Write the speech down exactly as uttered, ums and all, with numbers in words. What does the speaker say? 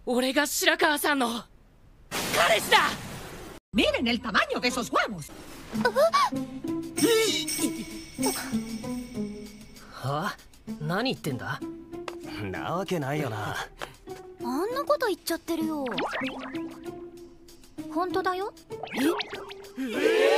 俺が白川さんの彼氏だ。 Miren el tamaño de esos huevos. は？何言ってんだ？ なわけないよな。 あんなこと言っちゃってるよ。本当だよ。 え？